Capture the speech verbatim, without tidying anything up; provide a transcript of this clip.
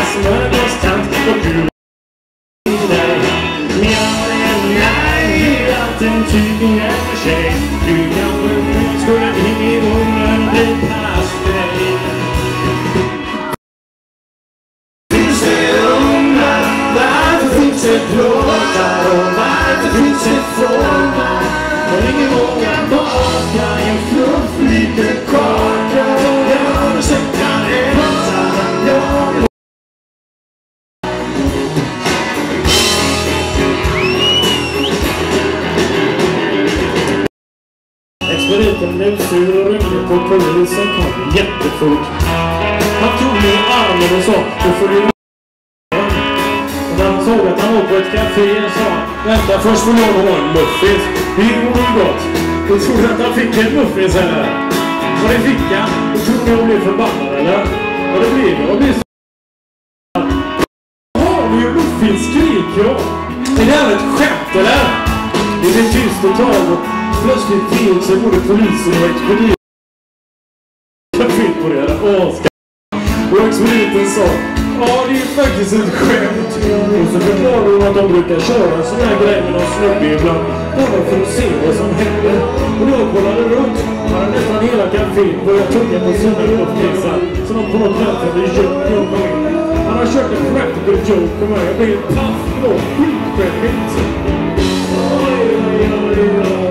som är konstant och kul i dig. Men jag är nej att en typen är för sig. Du kanske skulle i munnen bli pass dig. Finns det unga? Varför finns det plåtar? Och varför finns det formar? Och ingen vågar baka en fluff liten kaka. Jag har sett kan äta. Jag Expediten blev sur och ringde på polisen, kom jättefort. Han tog mig i armen och sa, du får ju. Och när han såg att han var på ett café och sa, vänta först vill jag ha en muffins. Det gjorde gott. Jag trodde att han fick en muffins eller? Och det fick han. Och trodde jag blev förbannad eller? Och det blev jag. Och blev så. Har vi ju muffins skrik jag? Är det här ett skämt eller? Det blev tyst ett tag och plötsligt fel sig både polisen och expediten. Jag fick på det här. Åh, ska. Och expediten sa, ja det är faktiskt ett skämt. Och så förklarade hon att de brukar köra en sån här grej med någon snubbe ibland. Bara för att se vad som händer. Och då kollade runt. Han hade nästan hela cafén börjat tugga på sina luftpixar. Så de på något sätt hade köpt jobba in. Han har kört en practical joke på mig. Jag blev paff och skitskämmigt. Oj, oj, oj, oj.